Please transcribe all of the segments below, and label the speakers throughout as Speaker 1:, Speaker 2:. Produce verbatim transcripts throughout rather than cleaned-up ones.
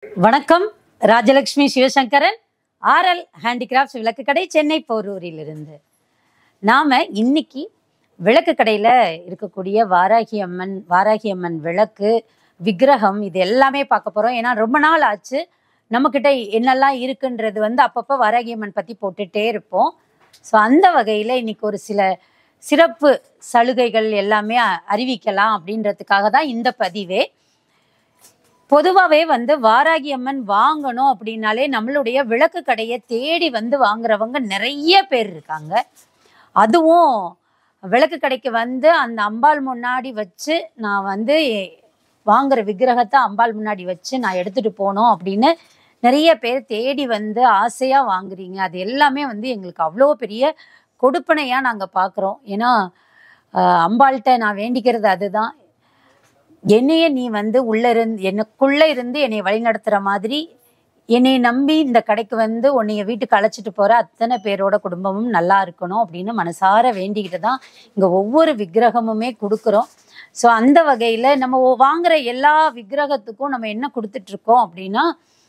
Speaker 1: வணக்கம். Rajalakshmi Sivasankaran, R L Handicrafts விளக்குக்கடை, Chennai போரூரிலிருந்து. நாம இன்னைக்கு விளக்குக்கடையில் இருக்கக்கூடிய வாராகி அம்மன் வாராகி அம்மன் விளக்கு விக்கிரகம் இது எல்லாமே பார்க்க போகிறோம். ஏன்னா ரொம்ப நாள் ஆச்சு நம்மக்கிட்ட என்னெல்லாம் இருக்குன்றது வந்து அப்பப்போ வாராகி அம்மன் பற்றி போட்டுகிட்டே இருப்போம். ஸோ அந்த வகையில் இன்னைக்கு ஒரு சில சிறப்பு சலுகைகள் எல்லாமே அறிவிக்கலாம் அப்படின்றதுக்காக தான் இந்த பதிவே. பொதுவாகவே வந்து வாராகி அம்மன் வாங்கணும் அப்படின்னாலே நம்மளுடைய விளக்கு கடையை தேடி வந்து வாங்குறவங்க நிறைய பேர் இருக்காங்க. அதுவும் விளக்கு கடைக்கு வந்து அந்த அம்பாள் முன்னாடி வச்சு நான் வந்து வாங்குற விக்கிரகத்தை அம்பாள் முன்னாடி வச்சு நான் எடுத்துகிட்டு போனோம் அப்படின்னு நிறைய பேர் தேடி வந்து ஆசையாக வாங்குறீங்க. அது எல்லாமே வந்து எங்களுக்கு அவ்வளோ பெரிய கொடுப்பனையாக நாங்கள் பார்க்குறோம். ஏன்னா அம்பாள்கிட்ட நான் வேண்டிக்கிறது அதுதான், என்னையே நீ வந்து உள்ள இருந்து எனக்குள்ளே இருந்து என்னை வழிநடத்துகிற மாதிரி என்னை நம்பி இந்த கடைக்கு வந்து உன்னைய வீட்டுக்கு அழைச்சிட்டு போகிற அத்தனை பேரோட குடும்பமும் நல்லா இருக்கணும் அப்படின்னு மனசார வேண்டிக்கிட்டு தான் இங்கே ஒவ்வொரு விக்கிரகமுமே கொடுக்குறோம். ஸோ அந்த வகையில் நம்ம வாங்குகிற எல்லா விக்கிரகத்துக்கும் நம்ம என்ன கொடுத்துட்ருக்கோம் அப்படின்னா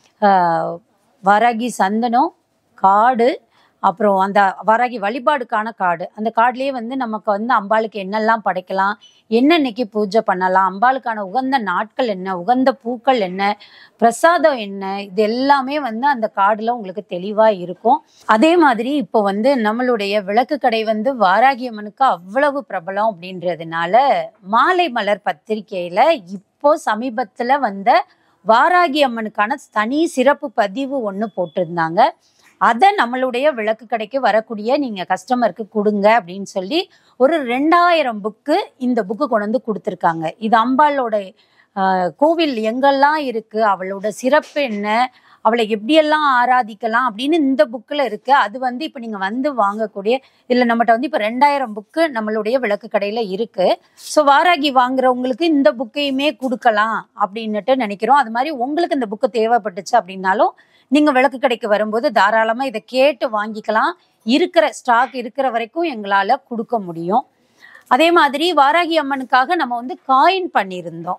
Speaker 1: வாராகி சந்தனம் காடு, அப்புறம் அந்த வாராகி வழிபாடுக்கான கார்டு. அந்த கார்டுலேயே வந்து நமக்கு வந்து அம்பாளுக்கு என்னெல்லாம் படைக்கலாம், என்னன்னைக்கு பூஜை பண்ணலாம், அம்பாளுக்கான உகந்த நாட்கள் என்ன, உகந்த பூக்கள் என்ன, பிரசாதம் என்ன, இது எல்லாமே வந்து அந்த கார்டில் உங்களுக்கு தெளிவாக இருக்கும். அதே மாதிரி இப்போ வந்து நம்மளுடைய விளக்கு கடை வந்து வாராகி அம்மனுக்கு அவ்வளவு பிரபலம் அப்படின்றதுனால மாலை மலர் பத்திரிகையில் இப்போ சமீபத்தில் வந்த வாராகி அம்மனுக்கான தனி சிறப்பு பதிவு ஒன்று போட்டிருந்தாங்க. அதை நம்மளுடைய விளக்கு கடைக்கு வரக்கூடிய நீங்கள் கஸ்டமருக்கு கொடுங்க அப்படின்னு சொல்லி ஒரு ரெண்டாயிரம் புக்கு இந்த புக்கு கொண்டு வந்து கொடுத்துருக்காங்க. இது அம்பாளோட கோவில் எங்கெல்லாம் இருக்குது, அவளோட சிறப்பு என்ன, அவளை எப்படியெல்லாம் ஆராதிக்கலாம் அப்படின்னு இந்த புக்கில் இருக்குது. அது வந்து இப்போ நீங்கள் வந்து வாங்கக்கூடிய இதில் நம்மகிட்ட வந்து இப்போ ரெண்டாயிரம் புக்கு நம்மளுடைய விளக்கு கடையில் இருக்குது. ஸோ வாராகி வாங்குறவங்களுக்கு இந்த புக்கையுமே கொடுக்கலாம் அப்படின்னுட்டு நினைக்கிறோம். அது மாதிரி உங்களுக்கு இந்த புக்கு தேவைப்பட்டுச்சு அப்படின்னாலும் நீங்கள் விளக்கு கடைக்கு வரும்போது தாராளமாக இதை கேட்டு வாங்கிக்கலாம். இருக்கிற ஸ்டாக் இருக்கிற வரைக்கும் எங்களால் கொடுக்க முடியும். அதே மாதிரி வாராகி அம்மனுக்காக நம்ம வந்து காயின் பண்ணியிருந்தோம்.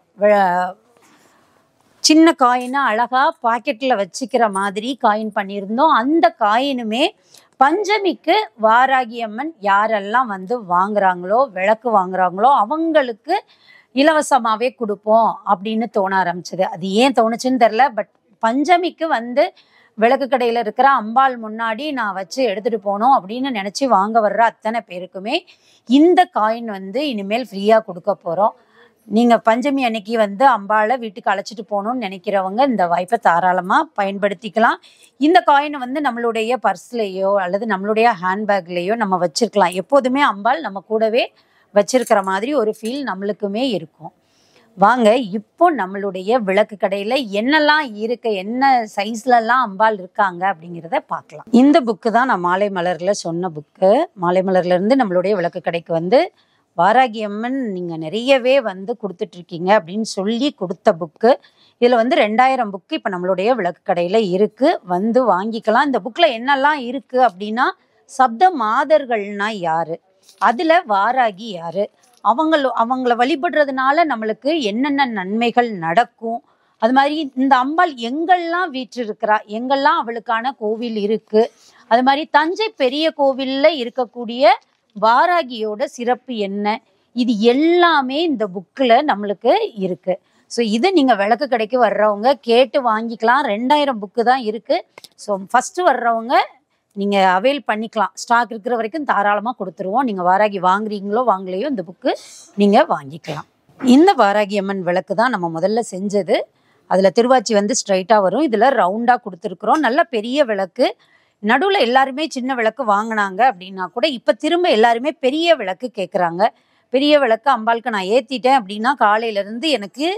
Speaker 1: சின்ன காயினா அழகாக பாக்கெட்டில் வச்சுக்கிற மாதிரி காயின் பண்ணியிருந்தோம். அந்த காயினுமே பஞ்சமிக்கு வாராகி அம்மன் யாரெல்லாம் வந்து வாங்குறாங்களோ விளக்கு வாங்குறாங்களோ அவங்களுக்கு இலவசமாகவே கொடுப்போம் அப்படின்னு தோண ஆரம்பிச்சது. அது ஏன் தோணுச்சுன்னு தெரில. பட் பஞ்சமிக்கு வந்து விளக்கு கடையில் இருக்கிற அம்பாள் முன்னாடி நான் வச்சு எடுத்துகிட்டு போனோம் அப்படின்னு நினச்சி வாங்க வர்ற அத்தனை பேருக்குமே இந்த காயின் வந்து இனிமேல் ஃப்ரீயாக கொடுக்க போகிறோம். நீங்கள் பஞ்சமி அன்னைக்கு வந்து அம்பாளை வீட்டுக்கு அழைச்சிட்டு போகணும்னு நினைக்கிறவங்க இந்த வாய்ப்பை தாராளமாக பயன்படுத்திக்கலாம். இந்த காயினை வந்து நம்மளுடைய பர்ஸ்லேயோ அல்லது நம்மளுடைய ஹேண்ட்பேக்லேயோ நம்ம வச்சுருக்கலாம். எப்போதுமே அம்பாள் நம்ம கூடவே வச்சிருக்கிற மாதிரி ஒரு ஃபீல் நம்மளுக்குமே இருக்கும். வாங்க இப்போ நம்மளுடைய விளக்கு கடையில் என்னெல்லாம் இருக்கு, என்ன சைஸ்லலாம் அம்பாள் இருக்காங்க அப்படிங்கிறத பார்க்கலாம். இந்த புக்கு தான் நான் மாலை மலரில் சொன்ன புக்கு. மாலை மலர்லேருந்து நம்மளுடைய விளக்கு கடைக்கு வந்து வாராகி அம்மன் நீங்கள் நிறையவே வந்து கொடுத்துட்ருக்கீங்க அப்படின்னு சொல்லி கொடுத்த புக்கு. இதில் வந்து ரெண்டாயிரம் புக்கு இப்போ நம்மளுடைய விளக்கு கடையில் இருக்குது, வந்து வாங்கிக்கலாம். இந்த புக்கில் என்னெல்லாம் இருக்குது அப்படின்னா சப்த மாதர்கள்னா யார், அதில் வாராகி யார், அவங்கள அவங்கள வழிபடுறதுனால நம்மளுக்கு என்னென்ன நன்மைகள் நடக்கும், அது மாதிரி இந்த அம்பாள் எங்கெல்லாம் வீற்றிருக்கிறா, எங்கெல்லாம் அவளுக்கான கோவில் இருக்குது, அது மாதிரி தஞ்சை பெரிய கோவிலில் இருக்கக்கூடிய வாராகியோட சிறப்பு என்ன, இது எல்லாமே இந்த புக்கில் நம்மளுக்கு இருக்குது. ஸோ இது நீங்கள் விளக்கு கடைக்கு வர்றவங்க கேட்டு வாங்கிக்கலாம். ரெண்டாயிரம் புக்கு தான் இருக்குது. ஸோ ஃபஸ்ட்டு வர்றவங்க நீங்கள் அவைல் பண்ணிக்கலாம். ஸ்டாக் இருக்கிற வரைக்கும் தாராளமாக கொடுத்துருவோம். நீங்கள் வாராகி வாங்குறீங்களோ வாங்கலையோ இந்த புக்கு நீங்கள் வாங்கிக்கலாம். இந்த வாராகி அம்மன் விளக்கு தான் நம்ம முதல்ல செஞ்சது. அதில் திருவாச்சி வந்து ஸ்ட்ரைட்டாக வரும், இதில் ரவுண்டாக கொடுத்துருக்குறோம். நல்ல பெரிய விளக்கு. நடுவில் எல்லாருமே சின்ன விளக்கு வாங்கினாங்க அப்படின்னா கூட இப்போ திரும்ப எல்லாருமே பெரிய விளக்கு கேட்குறாங்க. பெரிய விளக்கு அம்பாளுக்கு நான் ஏற்றிட்டேன் அப்படின்னா காலையிலேருந்து எனக்கு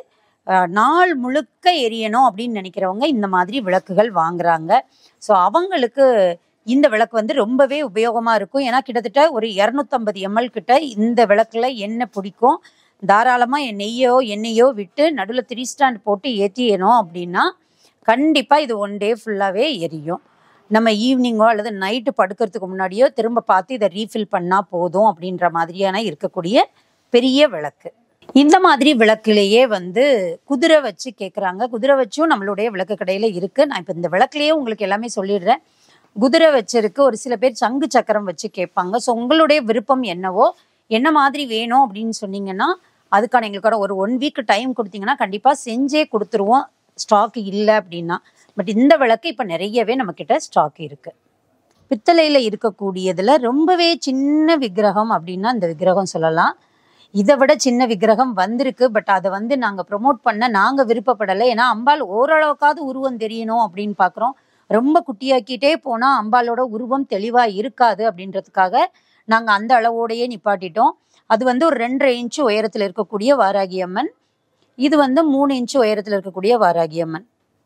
Speaker 1: நாள் முழுக்க எரியணும் அப்படின்னு நினைக்கிறவங்க இந்த மாதிரி விளக்குகள் வாங்குறாங்க. ஸோ அவங்களுக்கு இந்த விளக்கு வந்து ரொம்பவே உபயோகமாக இருக்கும். ஏன்னா கிட்டத்தட்ட ஒரு இரநூத்தம்பது எம்எல் கிட்ட இந்த விளக்கில் எண்ணெய் பிடிக்கும். தாராளமாக நெய்யோ எண்ணெயோ விட்டு நடுவில் த்ரீ ஸ்டாண்ட் போட்டு ஏற்றியணும் அப்படின்னா கண்டிப்பாக இது ஒன் டே ஃபுல்லாகவே எரியும். நம்ம ஈவினிங்கோ அல்லது நைட்டு படுக்கிறதுக்கு முன்னாடியோ திரும்ப பார்த்து இதை ரீஃபில் பண்ணால் போதும் அப்படின்ற மாதிரியான இருக்கக்கூடிய பெரிய விளக்கு. இந்த மாதிரி விளக்குலேயே வந்து குதிரை வச்சு கேட்குறாங்க. குதிரை வச்சும் நம்மளுடைய விளக்கு கடையில் இருக்குது. நான் இப்போ இந்த விளக்குலேயே உங்களுக்கு எல்லாமே சொல்லிடுறேன். குதிரை வச்சிருக்கு, ஒரு சில பேர் சங்கு சக்கரம் வச்சு கேட்பாங்க. ஸோ உங்களுடைய விருப்பம் என்னவோ, என்ன மாதிரி வேணும் அப்படின்னு சொன்னீங்கன்னா அதுக்கான எங்களுக்கான ஒரு ஒன் வீக் டைம் கொடுத்தீங்கன்னா கண்டிப்பாக செஞ்சே கொடுத்துருவோம், ஸ்டாக் இல்லை அப்படின்னா. பட் இந்த விளக்கு இப்போ நிறையவே நம்மக்கிட்ட ஸ்டாக் இருக்குது. பித்தளையில் இருக்கக்கூடியதில் ரொம்பவே சின்ன விக்கிரகம் அப்படின்னா இந்த விக்கிரகம் சொல்லலாம். இதை விட சின்ன விக்கிரகம் வந்திருக்கு, பட் அதை வந்து நாங்கள் ப்ரொமோட் பண்ண நாங்கள் விருப்பப்படலை. ஏன்னா அம்பாள் ஓரளவுக்காவது உருவம் தெரியணும் அப்படின்னு பார்க்குறோம். ரொம்ப குட்டியாக்கிட்டே போனால் அம்பாலோட உருவம் தெளிவாக இருக்காது அப்படின்றதுக்காக நாங்கள் அந்த அளவோடையே நிப்பாட்டிட்டோம். அது வந்து ஒரு ரெண்டரை இன்ச்சு உயரத்தில் இருக்கக்கூடிய வாராகி அம்மன். இது வந்து மூணு இன்ச்சு உயரத்தில் இருக்கக்கூடிய வாராகி அம்மன்.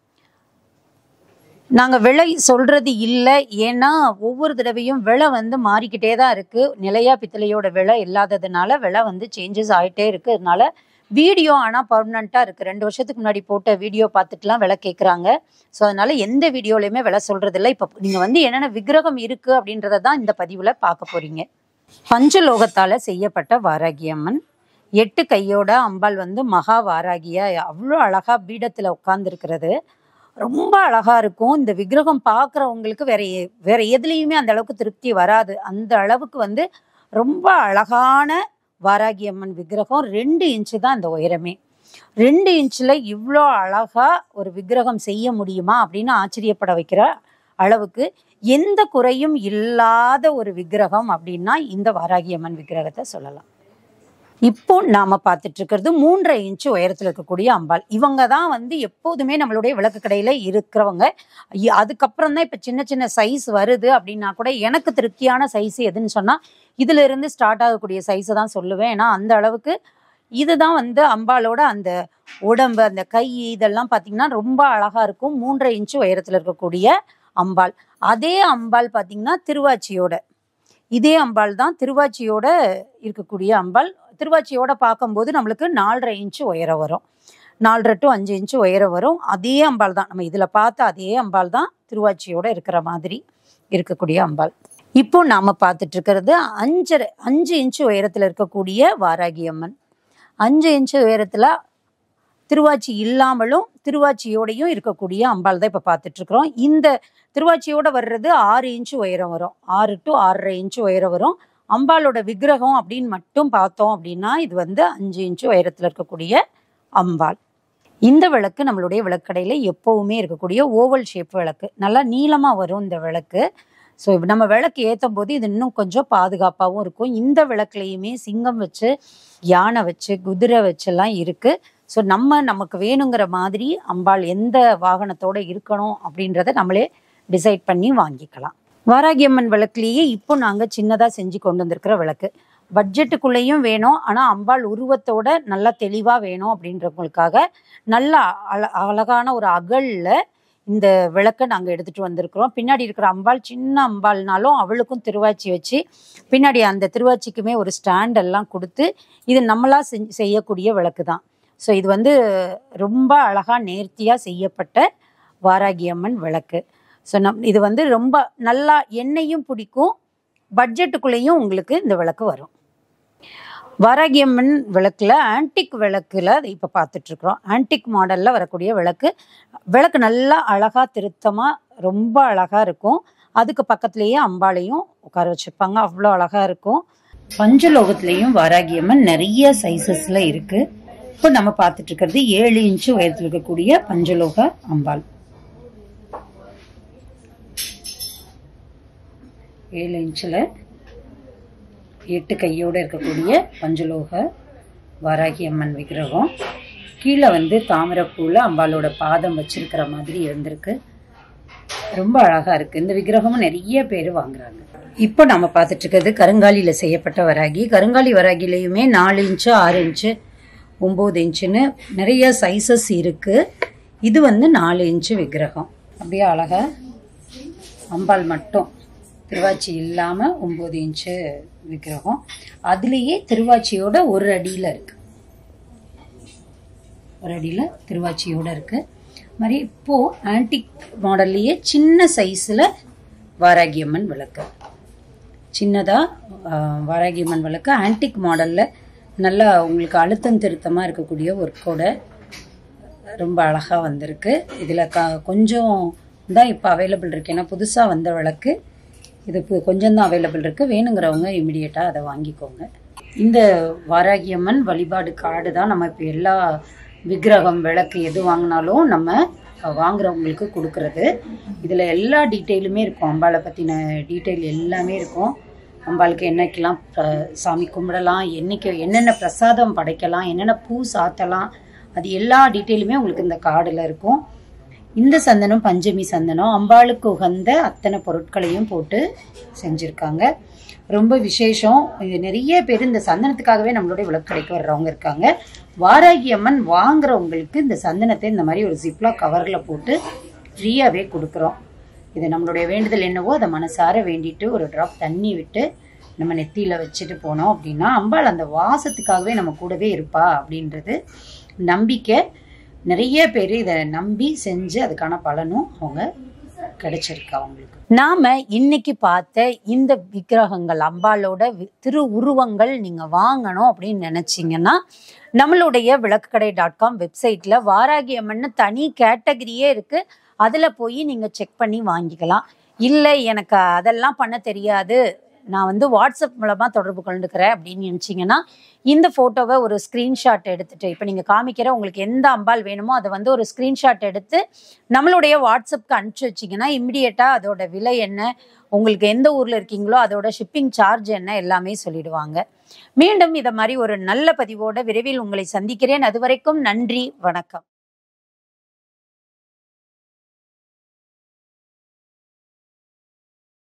Speaker 1: நாங்கள் விலை சொல்கிறது இல்லை, ஏன்னா ஒவ்வொரு தடவையும் விலை வந்து மாறிக்கிட்டே தான் இருக்குது. நிலையா பித்தளையோட விலை இல்லாததுனால விலை வந்து சேஞ்சஸ் ஆகிட்டே இருக்குது. அதனால வீடியோ ஆனால் பர்மனண்ட்டாக இருக்குது. ரெண்டு வருஷத்துக்கு முன்னாடி போட்ட வீடியோ பார்த்துட்டுலாம் விலை கேட்குறாங்க. ஸோ அதனால் எந்த வீடியோலையுமே விலை சொல்கிறதில்ல. இப்போ நீங்கள் வந்து என்னென்ன விக்கிரகம் இருக்குது அப்படின்றத தான் இந்த பதிவில் பார்க்க போகிறீங்க. பஞ்சலோகத்தால் செய்யப்பட்ட வாராகி அம்மன், எட்டு கையோட அம்பாள் வந்து மகா வாராகியாக அவ்வளோ அழகாக பீடத்தில் உட்காந்துருக்கிறது ரொம்ப அழகாக இருக்கும். இந்த விக்கிரகம் பார்க்குறவங்களுக்கு வேற வேற எதுலேயுமே அந்த அளவுக்கு திருப்தி வராது. அந்த அளவுக்கு வந்து ரொம்ப அழகான வாராகி அம்மன் விக்கிரகம். ரெண்டு இன்ச்சு தான் இந்த உயரமே. ரெண்டு இன்ச்சில் இவ்வளோ அழகாக ஒரு விக்கிரகம் செய்ய முடியுமா அப்படின்னு ஆச்சரியப்பட வைக்கிற அளவுக்கு எந்த குறையும் இல்லாத ஒரு விக்கிரகம் அப்படின்னா இந்த வாராகி அம்மன் விக்கிரகத்தை சொல்லலாம். இப்போ நாம பார்த்துட்டு இருக்கிறது மூன்றரை இன்ச்சு உயரத்தில் இருக்கக்கூடிய அம்பாள். இவங்க தான் வந்து எப்போதுமே நம்மளுடைய விளக்கு கடையில் இருக்கிறவங்க. அதுக்கப்புறம் தான் இப்போ சின்ன சின்ன சைஸ் வருது அப்படின்னா கூட எனக்கு திருப்தியான சைஸ் எதுன்னு சொன்னால் இதுல இருந்து ஸ்டார்ட் ஆகக்கூடிய சைஸை தான் சொல்லுவேன். ஏன்னா அந்த அளவுக்கு இதுதான் வந்து அம்பாளோட அந்த உடம்பு, அந்த கை இதெல்லாம் பார்த்தீங்கன்னா ரொம்ப அழகாக இருக்கும். மூன்றரை இன்ச்சு உயரத்தில் இருக்கக்கூடிய அம்பாள். அதே அம்பாள் பார்த்தீங்கன்னா திருவாச்சியோட, இதே அம்பாள் தான் திருவாச்சியோட இருக்கக்கூடிய அம்பாள். திருவாச்சியோட பார்க்கும்போது நம்மளுக்கு நாலரை இன்ச்சு உயரம் வரும், நாலரை டு அஞ்சு இன்ச்சு உயரம் வரும். அதே அம்பாள் தான் நம்ம இதில் பார்த்த அதே அம்பாள் தான் திருவாச்சியோட இருக்கிற மாதிரி இருக்கக்கூடிய அம்பாள். இப்போ நாம் பார்த்துட்டு இருக்கிறது அஞ்சரை அஞ்சு இன்ச்சு உயரத்தில் இருக்கக்கூடிய வாராகி அம்மன். அஞ்சு இன்ச்சு உயரத்தில் திருவாச்சி இல்லாமலும் திருவாச்சியோடையும் இருக்கக்கூடிய அம்பாள் தான் இப்போ பார்த்துட்ருக்குறோம். இந்த திருவாச்சியோட வர்றது ஆறு இன்ச்சு உயரம் வரும், ஆறு டு ஆறரை இன்ச்சு உயரம் வரும். அம்பாளோட விக்கிரகம் அப்படின்னு மட்டும் பார்த்தோம் அப்படின்னா இது வந்து அஞ்சு இன்ச்சு உயரத்தில் இருக்கக்கூடிய அம்பாள். இந்த விளக்கு நம்மளுடைய விளக்கடையில் எப்போவுமே இருக்கக்கூடிய ஓவல் ஷேப் விளக்கு, நல்லா நீளமாக வரும் இந்த விளக்கு. ஸோ நம்ம விளக்கு ஏற்றும் போது இது இன்னும் கொஞ்சம் பாதுகாப்பாகவும் இருக்கும். இந்த விளக்குலையுமே சிங்கம் வச்சு, யானை வச்சு, குதிரை வச்செல்லாம் இருக்குது. ஸோ நம்ம நமக்கு வேணுங்கிற மாதிரி அம்பாள் எந்த வாகனத்தோடு இருக்கணும் அப்படின்றத நம்மளே டிசைட் பண்ணி வாங்கிக்கலாம். வாராகி அம்மன் விளக்குலேயே இப்போ நாங்கள் சின்னதாக செஞ்சு கொண்டு வந்திருக்கிற விளக்கு பட்ஜெட்டுக்குள்ளேயும் வேணும், ஆனால் அம்பாள் உருவத்தோட நல்லா தெளிவாக வேணும் அப்படின்றவங்களுக்காக நல்ல அழ அழகான ஒரு அகலில் இந்த விளக்கை நாங்கள் எடுத்துகிட்டு வந்திருக்கிறோம். பின்னாடி இருக்கிற அம்பாள் சின்ன அம்பாள்னாலும் அவளுக்கும் திருவாச்சி வச்சு பின்னாடி அந்த திருவாச்சிக்குமே ஒரு ஸ்டாண்டெல்லாம் கொடுத்து இது நம்மளாக செஞ்சு செய்யக்கூடிய விளக்கு தான். ஸோ இது வந்து ரொம்ப அழகாக நேர்த்தியாக செய்யப்பட்ட வாராகி அம்மன் விளக்கு. ஸோ நம் இது வந்து ரொம்ப நல்லா எண்ணெயும் பிடிக்கும், பட்ஜெட்டுக்குள்ளேயும் உங்களுக்கு இந்த விளக்கு வரும். வாராகி அம்மன் விளக்கில் ஆன்டிக் விளக்கில் இப்போ பார்த்துட்ருக்குறோம். ஆன்டிக் மாடலில் வரக்கூடிய விளக்கு. விளக்கு நல்லா அழகாக திருத்தமாக ரொம்ப அழகாக இருக்கும். அதுக்கு பக்கத்துலேயே அம்பாளையும் உட்கார வச்சுருப்பாங்க, அவ்வளோ அழகாக இருக்கும். பஞ்சலோகத்துலேயும் வாராகி அம்மன் நிறைய சைஸஸில் இருக்குது. இப்போ நம்ம பார்த்துட்ருக்கிறது ஏழு இன்ச்சு உயரத்தில் இருக்கக்கூடிய பஞ்சலோக அம்பாள். ஏழு இன்ச்சில் எட்டு கையோடு இருக்கக்கூடிய பஞ்சலோக வாராகி அம்மன் விக்கிரகம். கீழே வந்து தாமரைப்பூவில் அம்பாளோட பாதம் வச்சிருக்கிற மாதிரி இருந்திருக்கு. ரொம்ப அழகாக இருக்குது. இந்த விக்கிரகமும் நிறைய பேர் வாங்குறாங்க. இப்போ நம்ம பார்த்துட்டு இருக்கிறது கருங்காலியில் செய்யப்பட்ட வராகி. கருங்காலி வராகிலையுமே நாலு இன்ச்சு, ஆறு இன்ச்சு, ஒம்பது இன்ச்சுன்னு நிறைய சைஸஸ் இருக்குது. இது வந்து நாலு இன்ச்சு விக்கிரகம். அப்படியே அழகாக அம்பாள் மட்டும் திருவாச்சி இல்லாமல் ஒம்பது இன்ச்சு விக்கிரகம். அதுலேயே திருவாச்சியோட ஒரு அடியில் இருக்குது, ஒரு அடியில் திருவாச்சியோட இருக்குது. மாதிரி இப்போது ஆன்டிக் மாடல்லையே சின்ன சைஸில் வாராகி அம்மன் விளக்கு, சின்னதாக வாராகி அம்மன் விளக்கு ஆன்டிக் மாடலில் நல்லா உங்களுக்கு அழுத்தம் திருத்தமாக இருக்கக்கூடிய ஒர்க்கோட ரொம்ப அழகாக வந்திருக்கு. இதில் க கொஞ்சம் தான் இப்போ அவைலபிள் இருக்குது. ஏன்னா புதுசாக வந்த விளக்கு இது கொஞ்சம் தான் அவைலபிள் இருக்குது. வேணுங்கிறவங்க இமிடியேட்டாக அதை வாங்கிக்கோங்க. இந்த வாராகியம்மன் வழிபாடு கார்டு தான் நம்ம இப்போ எல்லா விக்கிரகம் விளக்கு எது வாங்கினாலும் நம்ம வாங்குறவங்களுக்கு கொடுக்கறது. இதில் எல்லா டீட்டெயிலுமே இருக்கும். அம்பாளை பற்றின டீட்டெயில் எல்லாமே இருக்கும். அம்பாளுக்கு என்னைக்கெல்லாம் சாமி கும்பிடலாம், என்னைக்கு என்னென்ன பிரசாதம் படைக்கலாம், என்னென்ன பூ சாத்தலாம், அது எல்லா டீட்டெயிலுமே உங்களுக்கு இந்த கார்டில் இருக்கும். இந்த சந்தனம் பஞ்சமி சந்தனம் அம்பாளுக்கு உகந்த அத்தனை பொருட்களையும் போட்டு செஞ்சுருக்காங்க. ரொம்ப விசேஷம். இது நிறைய பேர் இந்த சந்தனத்துக்காகவே நம்மளுடைய விளக்கு கடைக்கு வர்றவங்க இருக்காங்க. வாராகி அம்மன் வாங்குறவங்களுக்கு இந்த சந்தனத்தை இந்த மாதிரி ஒரு ஜிப்லா கவரில் போட்டு ஃப்ரீயாகவே கொடுக்குறோம். இது நம்மளுடைய வேண்டுதல் என்னவோ அதை மனசார வேண்டிட்டு ஒரு ட்ராப் தண்ணி விட்டு நம்ம நெத்தியில் வச்சுட்டு போனோம் அப்படின்னா அம்பாள் அந்த வாசத்துக்காகவே நம்ம கூடவே இருப்பா அப்படின்றது நம்பிக்கை. நிறைய பேர் இதை நம்பி செஞ்சு அதுக்கான பலனும் அவங்க கிடைச்சிருக்கு அவங்களுக்கு. நாம இன்னைக்கு பார்த்த இந்த விக்கிரகங்கள் அம்பாளோட திரு உருவங்கள் நீங்க வாங்கணும் அப்படின்னு நினைச்சீங்கன்னா நம்மளுடைய விளக்குக்கடை டாட் காம் வெப்சைட்ல வாராகி அம்மன் தனி கேட்டகரியே இருக்கு. அதுல போய் நீங்க செக் பண்ணி வாங்கிக்கலாம். இல்லை எனக்கு அதெல்லாம் பண்ண தெரியாது, நான் வந்து வாட்ஸ்அப் மூலமா தொடர்பு கொண்டுக்கிறேன் அப்படின்னு நினைச்சிங்கன்னா இந்த ஃபோட்டோவை ஒரு ஸ்க்ரீன்ஷாட் எடுத்துட்டு இப்போ நீங்கள் காமிக்கிற உங்களுக்கு எந்த அம்பாள் வேணுமோ அதை வந்து ஒரு ஸ்க்ரீன்ஷாட் எடுத்து நம்மளுடைய வாட்ஸ்அப்க்கு அனுப்பிச்சி வச்சிங்கன்னா இம்மிடியேட்டாக அதோட விலை என்ன, உங்களுக்கு எந்த ஊரில் இருக்கீங்களோ அதோட ஷிப்பிங் சார்ஜ் என்ன எல்லாமே சொல்லிடுவாங்க. மீண்டும் இதை மாதிரி ஒரு நல்ல பதிவோட விரைவில் உங்களை சந்திக்கிறேன். அது வரைக்கும் நன்றி, வணக்கம்.